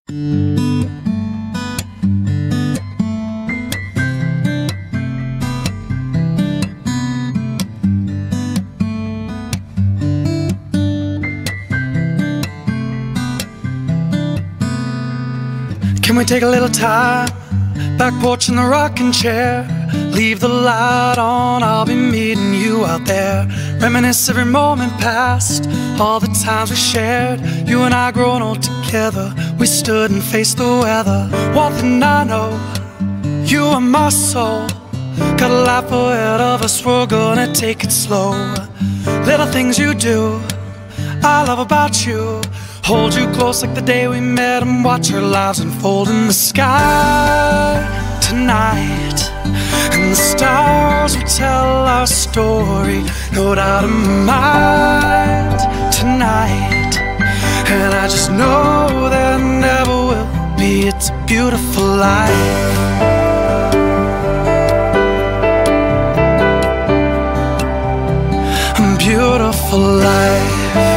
Can we take a little time, back porch in the rocking chair? Leave the light on, I'll be meeting you out there. Reminisce every moment past, all the times we shared. You and I growing old together, we stood and faced the weather. One thing I know, you are my soul. Got a life ahead of us, we're gonna take it slow. Little things you do, I love about you. Hold you close like the day we met and watch our lives unfold in the sky tonight. And the stars will tell our story, no doubt in my mind tonight. And I just know there never will be, it's a beautiful life. A beautiful life.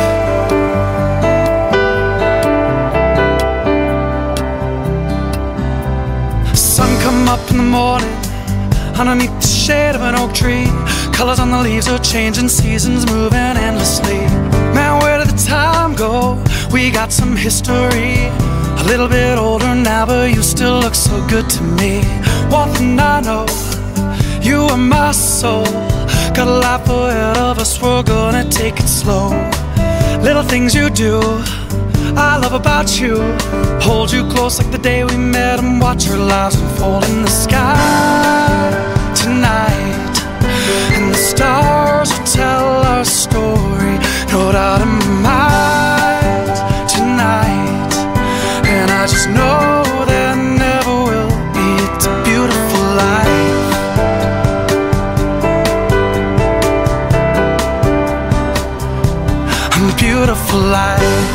Up in the morning, underneath the shade of an oak tree. Colors on the leaves are changing, seasons moving endlessly. Man, where did the time go? We got some history. A little bit older now, but you still look so good to me. One thing I know, you are my soul. Got a life ahead of us, we're gonna take it slow. Little things you do, I love about you. Hold you close like the day we met and watch our lives unfold in the sky tonight. And the stars will tell our story, no doubt in my mind tonight. And I just know there never will be, it's a beautiful life. A beautiful life.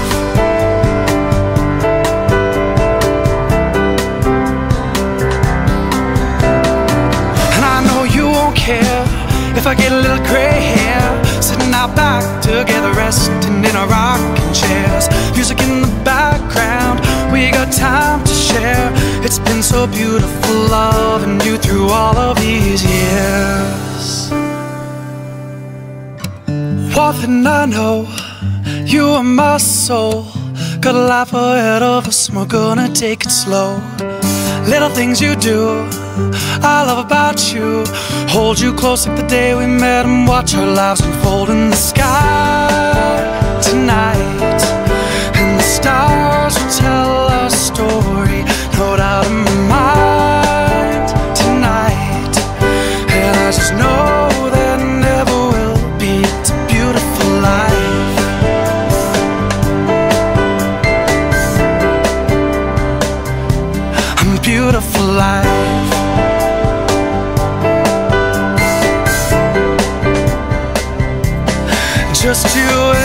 If I get a little gray hair, sitting out back together, resting in our rocking chairs. Music in the background, we got time to share. It's been so beautiful loving you through all of these years. One thing I know, you are my soul. Got a life ahead of us and we're gonna take it slow. Little things you do, I love about you. Hold you close like the day we met and watch our lives unfold in the sky tonight. And the stars will tell our story, no doubt in my mind tonight. And I just know there never will be, it's a beautiful life. A beautiful life. Just you